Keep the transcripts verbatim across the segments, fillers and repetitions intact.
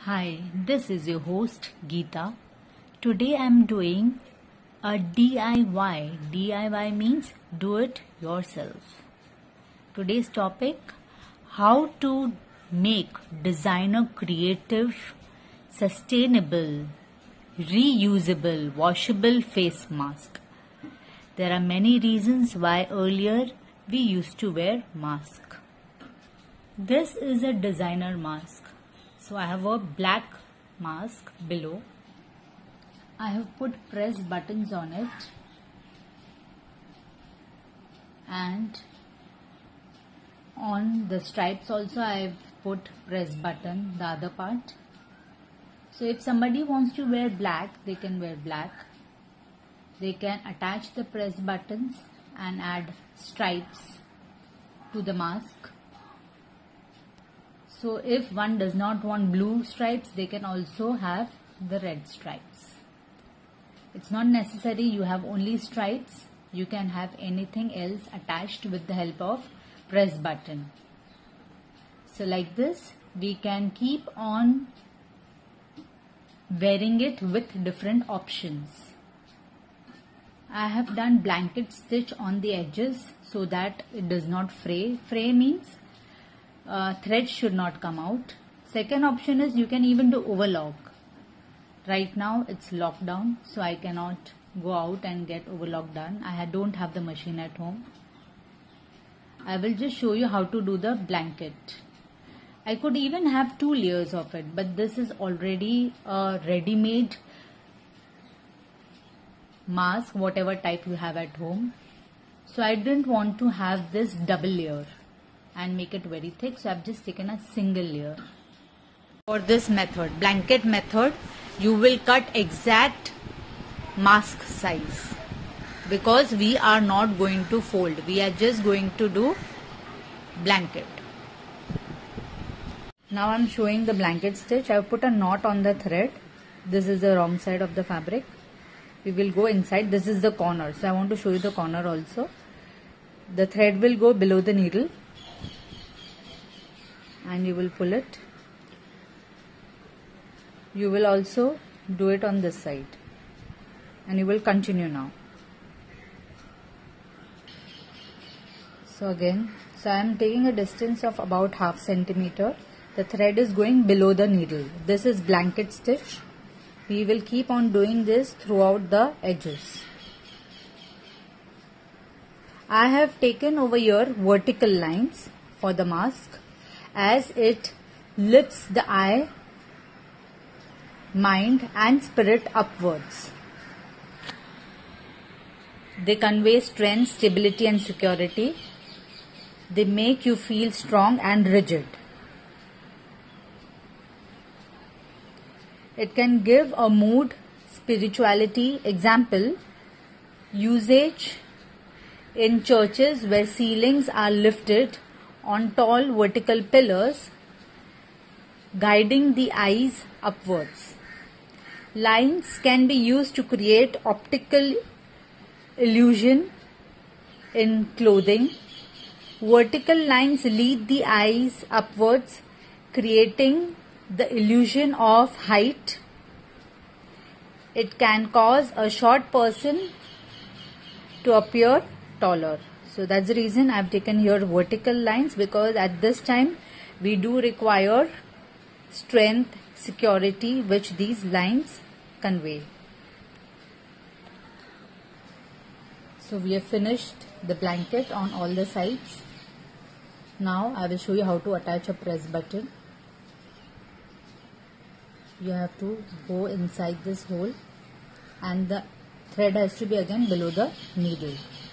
Hi, this is your host Geeta. Today I am doing a D I Y. D I Y means do it yourself. Today's topic, how to make designer creative, sustainable, reusable, washable face mask. There are many reasons why earlier we used to wear mask. This is a designer mask. So I have a black mask below. I have put press buttons on it, and on the stripes also I have put press button, the other part. So if somebody wants to wear black, they can wear black. They can attach the press buttons and add stripes to the mask. So if one does not want blue stripes, they can also have the red stripes. It's not necessary you have only stripes. You can have anything else attached with the help of press button. So like this, we can keep on wearing it with different options. I have done blanket stitch on the edges so that it does not fray. Fray means Uh, thread should not come out. Second option is you can even do overlock. Right now it's locked down, so I cannot go out and get overlock done. I don't have the machine at home. I will just show you how to do the blanket. I could even have two layers of it, but this is already a ready-made mask, whatever type you have at home. So I didn't want to have this double layer and make it very thick, so I've just taken a single layer. For this method, blanket method, you will cut exact mask size because we are not going to fold. We are just going to do blanket. Now I'm showing the blanket stitch. I've put a knot on the thread. This is the wrong side of the fabric. We will go inside. This is the corner. So I want to show you the corner also. The thread will go below the needle, and you will pull it. You will also do it on this side, and you will continue now. So again, so I am taking a distance of about half centimeter. The thread is going below the needle. This is blanket stitch. We will keep on doing this throughout the edges. I have taken over here vertical lines for the mask, as it lifts the eye, mind and spirit upwards. They convey strength, stability and security. They make you feel strong and rigid. It can give a mood, spirituality. Example, usage in churches where ceilings are lifted on tall vertical pillars, guiding the eyes upwards. Lines can be used to create optical illusion in clothing. Vertical lines lead the eyes upwards, creating the illusion of height. It can cause a short person to appear taller. So that's the reason I've taken here vertical lines, because at this time we do require strength, security, which these lines convey. So we have finished the blanket on all the sides. Now I will show you how to attach a press button. You have to go inside this hole, and the thread has to be again below the needle.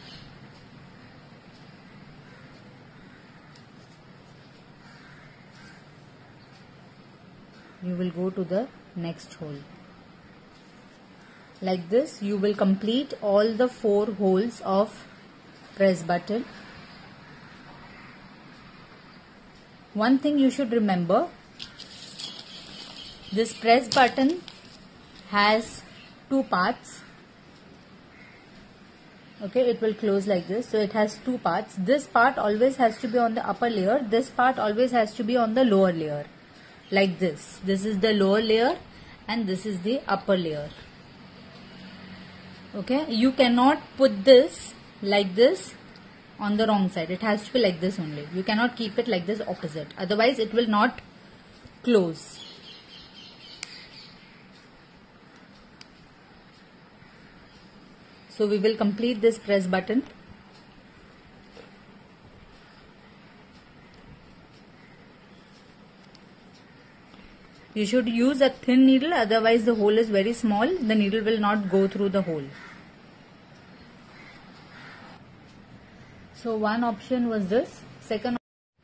You will go to the next hole. Like this, you will complete all the four holes of press button. One thing you should remember, this press button has two parts. Okay, it will close like this. So it has two parts. This part always has to be on the upper layer. This part always has to be on the lower layer. like this. This is the lower layer and this is the upper layer. Okay, you cannot put this like this on the wrong side. It has to be like this only. You cannot keep it like this opposite, otherwise it will not close. So we will complete this press button. You should use a thin needle, otherwise the hole is very small. The needle will not go through the hole. So one option was this. Second,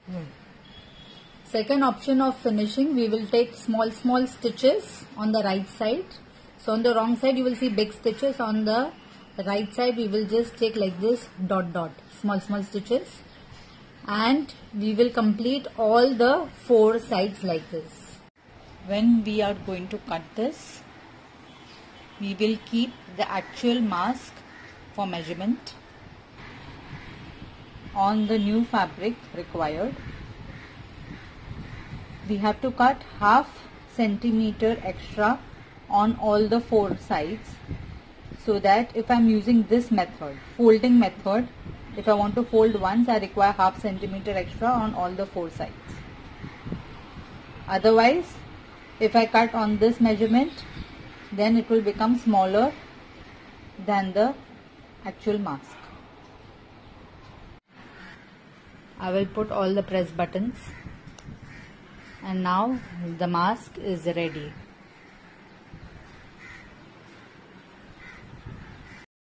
second option of finishing, we will take small small stitches on the right side. So on the wrong side you will see big stitches. On the right side we will just take like this dot dot, small small stitches, and we will complete all the four sides like this. When we are going to cut this, we will keep the actual mask for measurement on the new fabric required. We have to cut half centimeter extra on all the four sides, so that if I am using this method, folding method, if I want to fold once, I require half centimeter extra on all the four sides. Otherwise, if I cut on this measurement, then it will become smaller than the actual mask. I will put all the press buttons, and now the mask is ready.